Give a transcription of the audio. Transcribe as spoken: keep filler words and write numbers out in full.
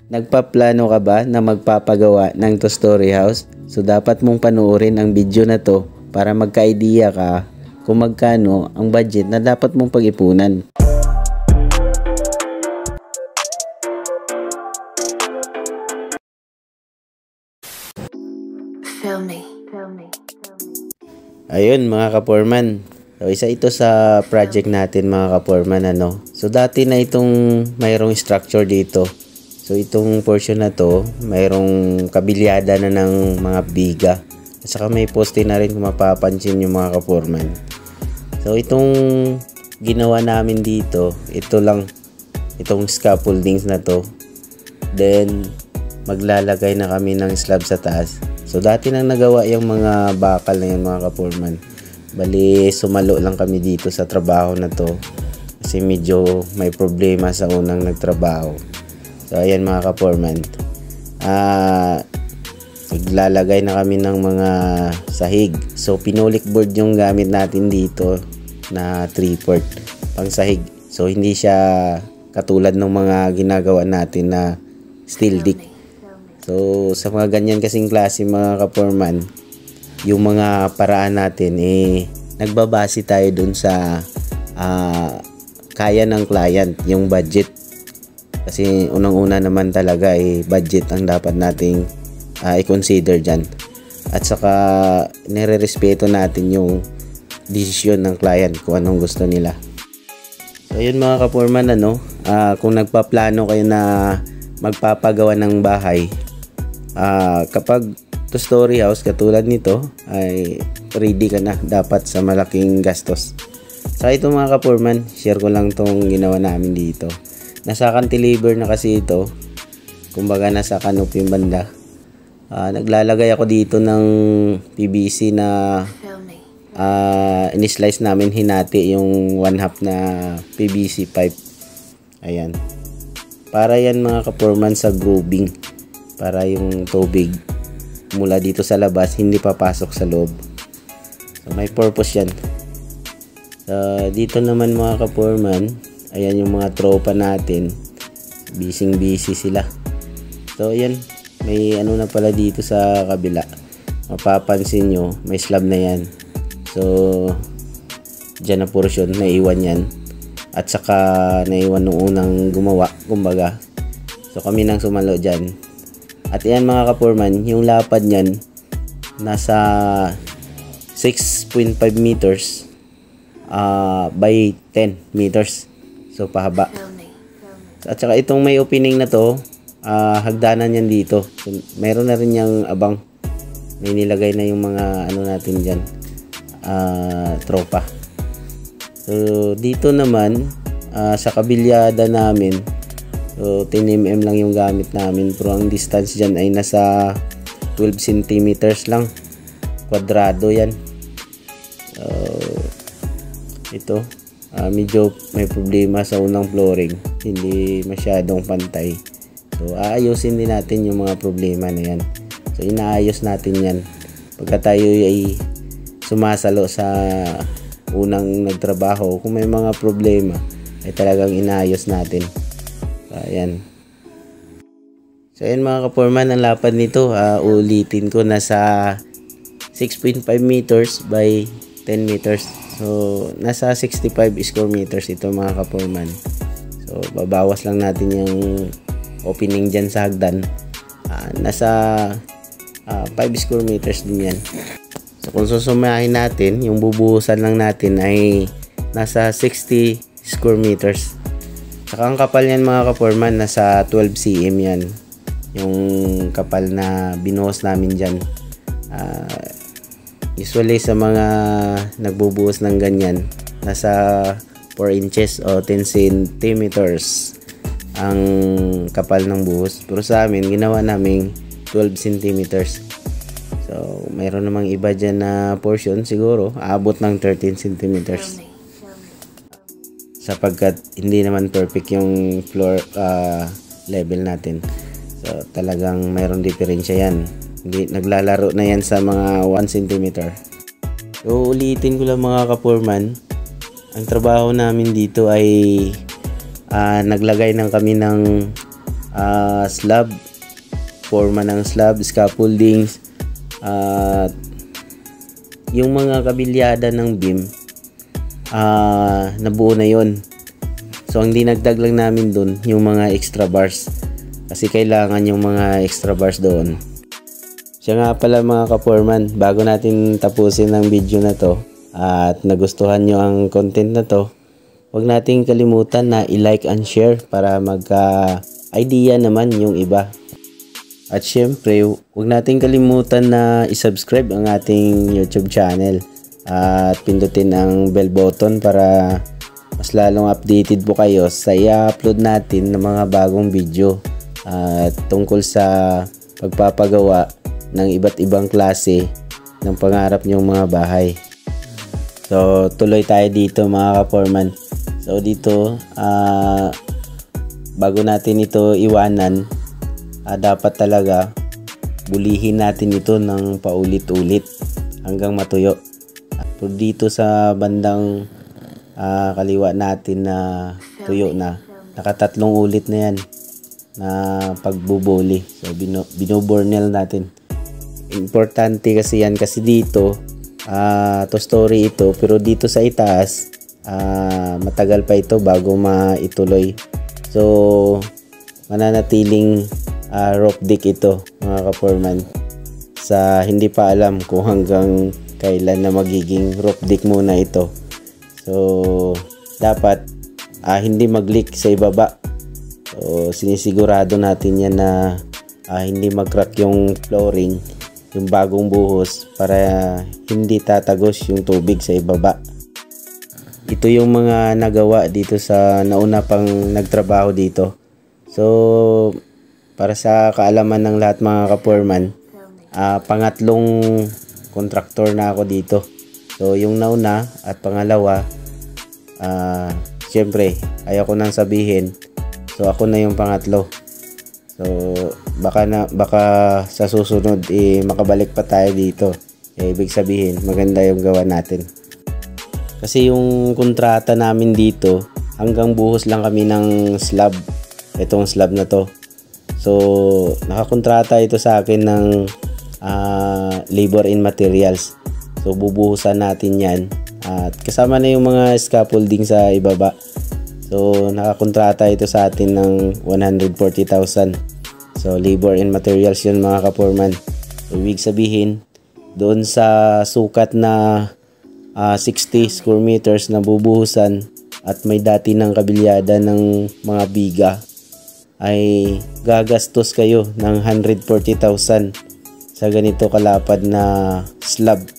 Nagpaplano ka ba na magpapagawa ng two-story house? So dapat mong panoorin ang video na to para magka-idea ka kung magkano ang budget na dapat mong pag-ipunan. Feel me. Feel me. Ayun mga kaporman. So isa ito sa project natin mga kaporman, ano. So dati na itong mayroong structure dito. So itong portion na to, mayroong kabilyada na ng mga biga. At saka may poste na rin kung mapapansin yung mga kaporman. So itong ginawa namin dito, ito lang, itong scaffoldings na to. Then maglalagay na kami ng slab sa taas. So dati nang nagawa yung mga bakal na yung mga kaporman. Bali sumalo lang kami dito sa trabaho na to. Kasi medyo may problema sa unang nagtrabaho. So ayan mga kaporman, uh, naglalagay na kami ng mga sahig. So pinulik board yung gamit natin dito na three port pang sahig. So hindi siya katulad ng mga ginagawa natin na steel deck. So sa mga ganyan kasing klase mga kaporman, yung mga paraan natin eh nagbabase tayo dun sa uh, kaya ng client, yung budget. Kasi unang-una naman talaga eh budget ang dapat nating uh, i-consider dyan. At saka nire-respeto natin yung desisyon ng client kung anong gusto nila. So yun mga kaporman, ano, uh, kung nagpaplano kayo na magpapagawa ng bahay, uh, kapag two-story house katulad nito ay ready ka na dapat sa malaking gastos. Sa ito mga kaporman, share ko lang tong ginawa namin dito. Nasa cantilever na kasi ito. Kumbaga nasa canopy banda. Uh, naglalagay ako dito ng P V C na uh, in-slice namin, hinati yung one half na P V C pipe. Ayan. Para yan mga kaporman sa grooving. Para yung tubig mula dito sa labas hindi papasok sa loob. So may purpose yan. So, dito naman mga kaporman, ayan yung mga tropa natin. Bising busy sila. So ayan, may ano na pala dito sa kabila. Mapapansin nyo, may slab na yan. So dyan na portion, naiwan yan. At saka naiwan nung unang gumawa, kumbaga. So kami nang sumalo dyan. At ayan mga kaporman, yung lapad nyan nasa six point five meters uh, by ten meters. So pahaba. At saka itong may opening na to, uh, hagdanan yan dito. So, meron na rin yung abang. May nilagay na yung mga ano natin dyan, uh, tropa. So dito naman uh, sa kabilyada namin, so ten millimeters lang yung gamit namin. Pero ang distance dyan ay nasa twelve centimeters lang. Kwadrado yan. So ito, uh, medyo may problema sa unang flooring, hindi masyadong pantay. So aayusin din natin yung mga problema na yan. So inaayos natin yan pagka tayo ay sumasalo sa unang nagtrabaho. Kung may mga problema ay talagang inaayos natin. So ayan. So ayan mga kaporman, ang lapad nito, uh, ulitin ko, nasa six point five meters by ten meters. So nasa sixty-five square meters ito mga kaporman. So babawas lang natin yung opening dyan sa hagdan. Uh, nasa uh, five square meters din yan. So kung susumahin natin, yung bubuhusan lang natin ay nasa sixty square meters. Saka ang kapal yan mga kaporman, nasa twelve centimeters yan. Yung kapal na binuhos namin dyan. Uh, Usually sa mga nagbubuhos ng ganyan, nasa four inches o ten centimeters ang kapal ng buhos. Pero sa amin, ginawa namin twelve centimeters. So, mayroon namang iba dyan na portion, siguro aabot ng thirteen centimeters. Sapagkat hindi naman perfect yung floor uh, level natin. So, talagang mayroong diferensya yan. Hindi, naglalaro na yan sa mga one centimeter. So ulitin ko lang mga kaporman, ang trabaho namin dito ay uh, naglagay ng kami ng uh, slab, forma ng slab, scaffoldings, at uh, yung mga kabilyada ng beam, uh, nabuo na yon. So ang dinagdag lang namin dun yung mga extra bars, kasi kailangan yung mga extra bars doon. Siya nga pala mga ka-foreman, bago natin tapusin ang video na to at nagustuhan nyo ang content na to, huwag nating kalimutan na i-like and share para magka-idea naman yung iba. At syempre, huwag nating kalimutan na i-subscribe ang ating YouTube channel at pindutin ang bell button para mas lalong updated po kayo sa i-upload natin ng mga bagong video at tungkol sa pagpapagawa ng iba't ibang klase ng pangarap nyong mga bahay. So tuloy tayo dito mga ka-foreman. So dito uh, bago natin ito iwanan, uh, dapat talaga bulihin natin ito ng paulit-ulit hanggang matuyo. Pero dito sa bandang uh, kaliwa natin na tuyo na, nakatatlong ulit na yan na pagbubuli. So bino, binobornel natin. Importante kasi yan, kasi dito uh, to story ito, pero dito sa itaas uh, matagal pa ito bago maituloy. So mananatiling uh, rope deck ito mga ka-foreman, sa hindi pa alam kung hanggang kailan na magiging rope deck muna ito. So dapat uh, hindi mag-leak sa ibaba. So sinisigurado natin yan na uh, hindi mag-crack yung flooring, yung bagong buhos, para hindi tatagos yung tubig sa ibaba. Ito yung mga nagawa dito sa nauna pang nagtrabaho dito. So para sa kaalaman ng lahat mga ka-foreman, uh, pangatlong kontraktor na ako dito. So yung nauna at pangalawa, uh, syempre ayoko nang sabihin, so ako na yung pangatlo. So baka na baka sa susunod eh, makabalik pa tayo dito. Eh, ibig sabihin maganda yung gawa natin. Kasi yung kontrata namin dito, hanggang buhos lang kami ng slab. Itong slab na to. So nakakontrata ito sa akin ng uh, labor and materials. So bubuhusan natin yan at kasama na yung mga scaffolding sa ibaba. So nakakontrata ito sa atin ng one hundred forty thousand. So labor and materials yun mga ka-foreman. So, ibig sabihin, doon sa sukat na uh, sixty square meters na bubuhusan at may dati ng kabilyada ng mga biga, ay gagastos kayo ng one hundred forty thousand sa ganito kalapad na slab.